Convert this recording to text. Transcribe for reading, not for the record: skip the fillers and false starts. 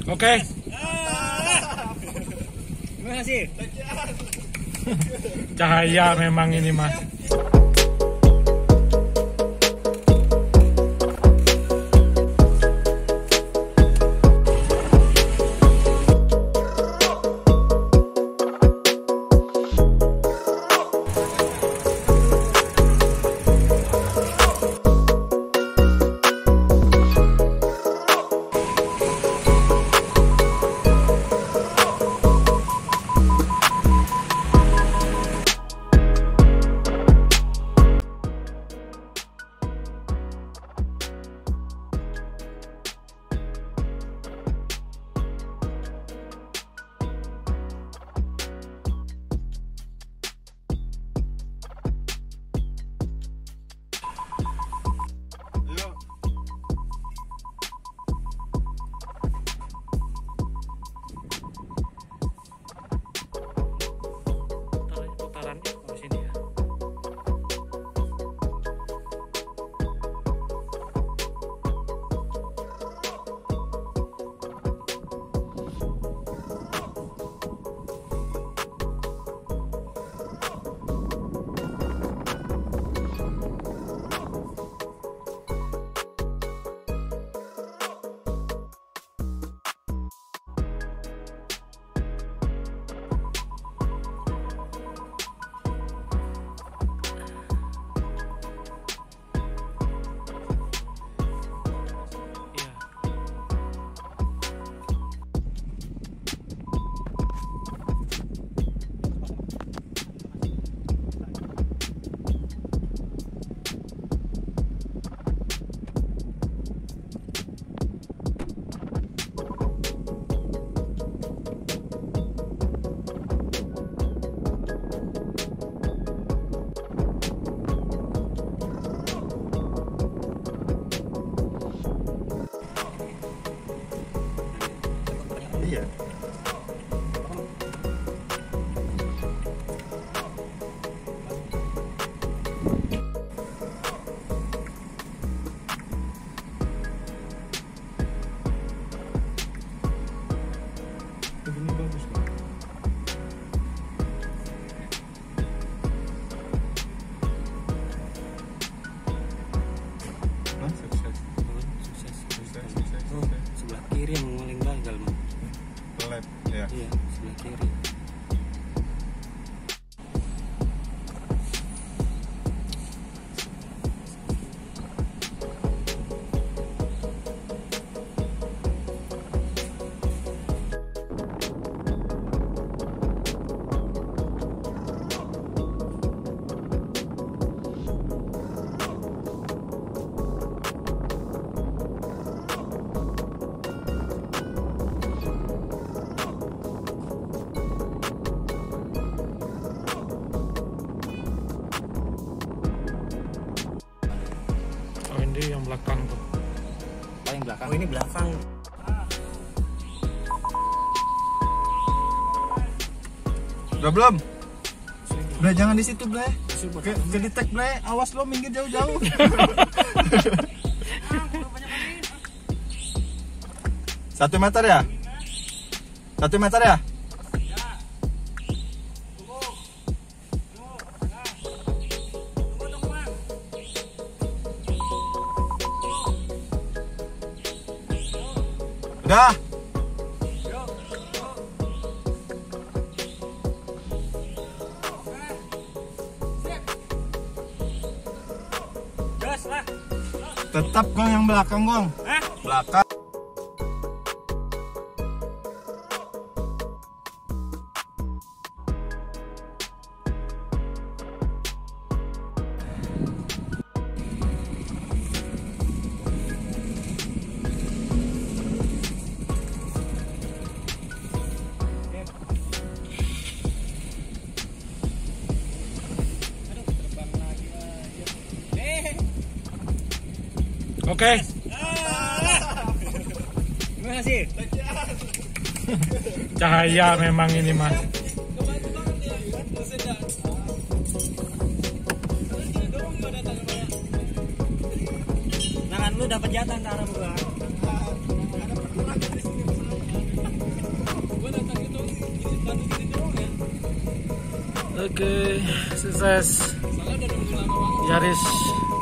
Oke. Terima kasih. Cahaya memang ini mah. Iya. Begini bagus kan? Sukses. Oh, sebelah kiri yang paling gagal, Bang. Left, ya. Iya, sebelah kiri. Oh ini yang belakang tuh. Paling belakang. Oh, ini belakang. Udah belum? Udah jangan di situ, Ble. Ke detect, Ble. Awas lo minggir jauh-jauh. 1 meter ya? 1 meter ya? Udah. Tetap Gong yang belakang, Gong. Belakang. Oke. Terima kasih. Cahaya memang ini mah. Tangan lu dapat jatah ke arah gua. Oke, sukses. Yaris